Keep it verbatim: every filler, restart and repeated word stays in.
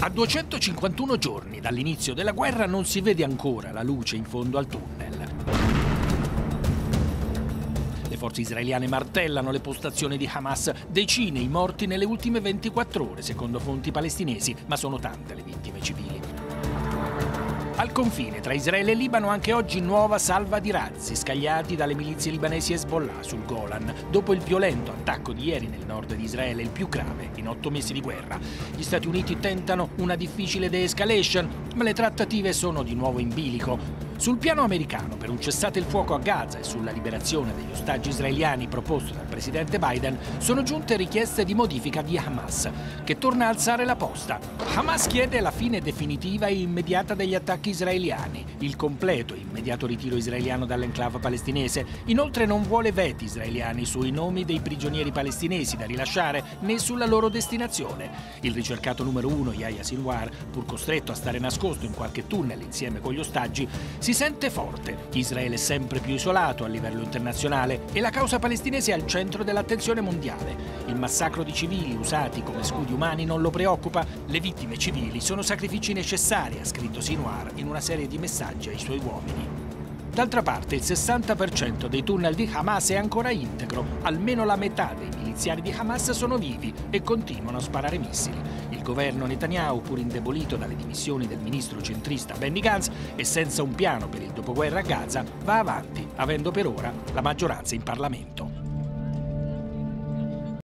A duecentocinquantuno giorni dall'inizio della guerra non si vede ancora la luce in fondo al tunnel. Le forze israeliane martellano le postazioni di Hamas, decine i morti nelle ultime ventiquattro ore, secondo fonti palestinesi, ma sono tante le vittime civili. Al confine tra Israele e Libano anche oggi nuova salva di razzi scagliati dalle milizie libanesi Hezbollah sul Golan, dopo il violento attacco di ieri nel nord di Israele, il più grave in otto mesi di guerra. Gli Stati Uniti tentano una difficile de-escalation, ma le trattative sono di nuovo in bilico. Sul piano americano, per un cessate il fuoco a Gaza e sulla liberazione degli ostaggi israeliani proposto dal presidente Biden, sono giunte richieste di modifica di Hamas, che torna a alzare la posta. Hamas chiede la fine definitiva e immediata degli attacchi israeliani, il completo e immediato ritiro israeliano dall'enclave palestinese. Inoltre non vuole veti israeliani sui nomi dei prigionieri palestinesi da rilasciare né sulla loro destinazione. Il ricercato numero uno, Yahya Sinwar, pur costretto a stare nascosto in qualche tunnel insieme con gli ostaggi, si sente forte. Israele è sempre più isolato a livello internazionale e la causa palestinese è al centro dell'attenzione mondiale. Il massacro di civili usati come scudi umani non lo preoccupa. Le vittime civili sono sacrifici necessari, ha scritto Sinwar in una serie di messaggi ai suoi uomini. D'altra parte, il sessanta per cento dei tunnel di Hamas è ancora integro. Almeno la metà dei miliziani di Hamas sono vivi e continuano a sparare missili. Il governo Netanyahu, pur indebolito dalle dimissioni del ministro centrista Benny Gantz e senza un piano per il dopoguerra a Gaza, va avanti, avendo per ora la maggioranza in Parlamento.